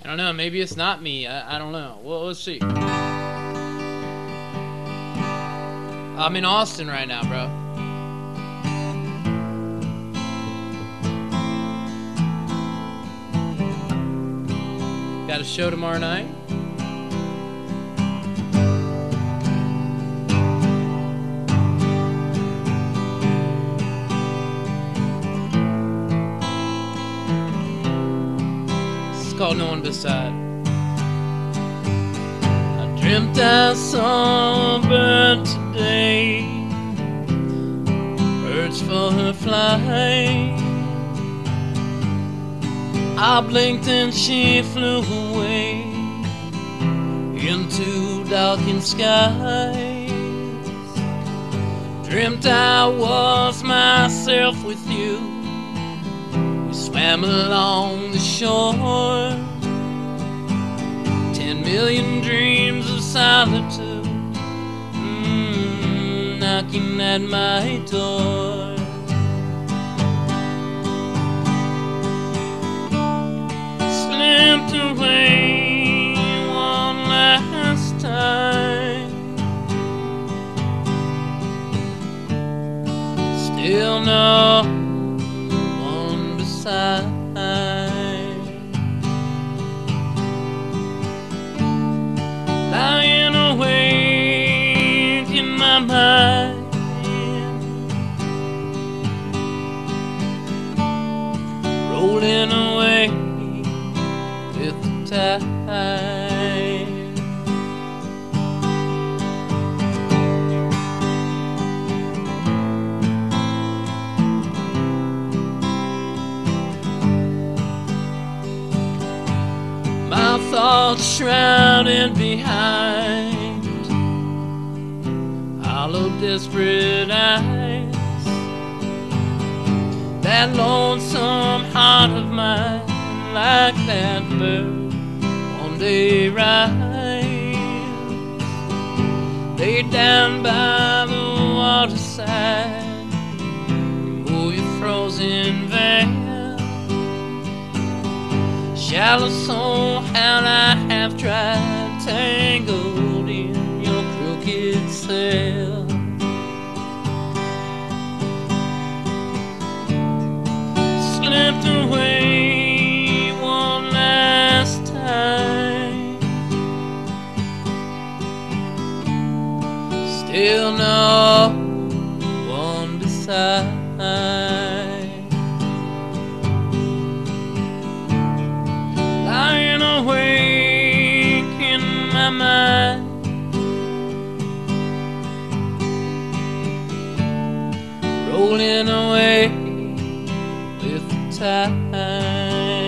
I don't know, maybe it's not me. I don't know. Well, let's see. I'm in Austin right now, bro. Got a show tomorrow night. It's called No One Beside. I dreamt I saw a bird today, birds for her flight. I blinked and she flew away into darkened skies. Dreamt I was myself with you. We swam along the shore. 10,000,000 dreams of solitude, knocking at my door. Slipped away one last time. Still no one beside. Lying awake in my mind, rolling away with the tide. My thoughts shrouded behind hollow, desperate eyes. That lonesome heart of mine, like that bird one day rise. Laid down by the waterside, remove your frozen veil. Shallow soul, how I have tried, tangled in your crooked sail. Slipped away one last time. Still no one beside. Lying awake in my mind, rolling away with the tide.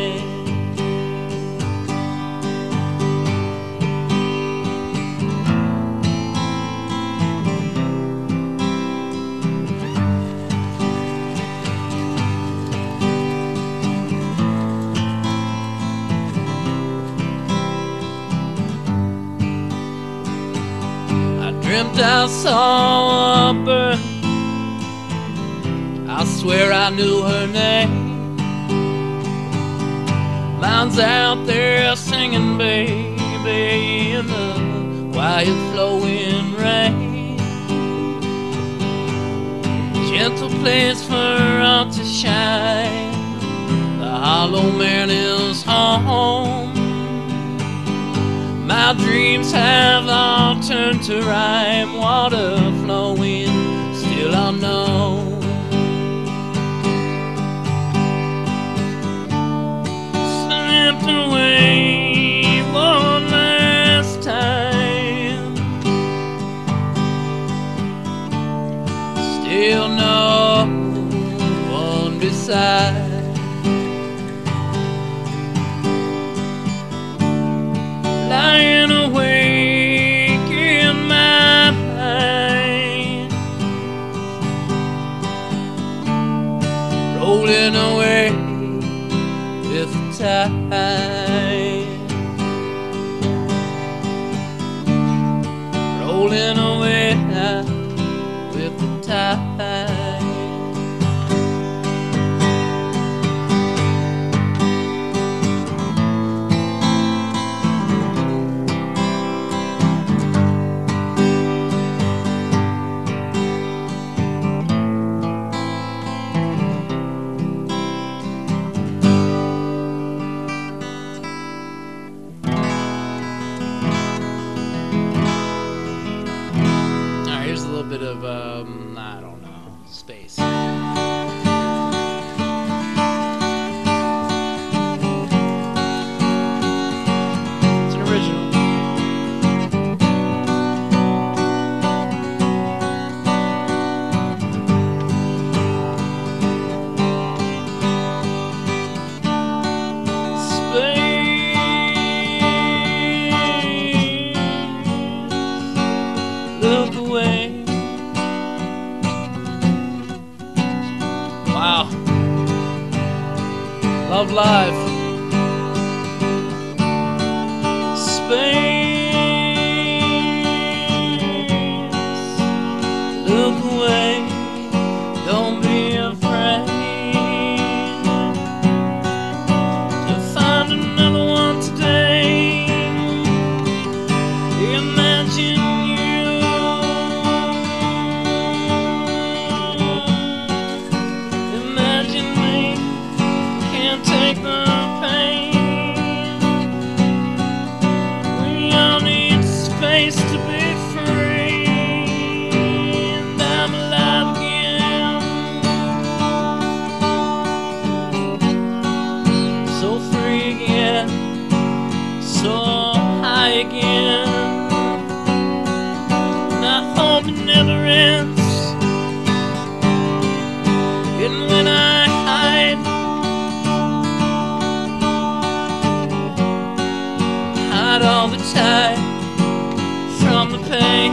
Dreamt I saw a bird, I swear I knew her name. Mine's out there singing, baby, in the quiet flowing rain. Gentle place for all to shine, the hollow man is home. My dreams have all turned to rhyme, water flowing, still unknown. Slipped away one last time. Still no one beside. Lying awake in my mind, rolling away with the tide. Rolling away with the tide. of, I don't know, space. It's an original. Look away. Wow. Love Live. Space. Look away. Don't be afraid to find another one today. Imagine take the pain. We all need space to be free, and I'm alive again, so free again, so high again, and I hope it never ends. And when I hide all the time from the pain,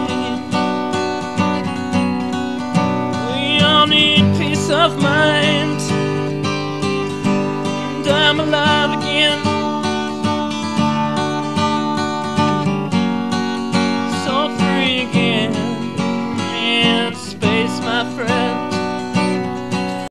we all need peace of mind, and I'm alive again.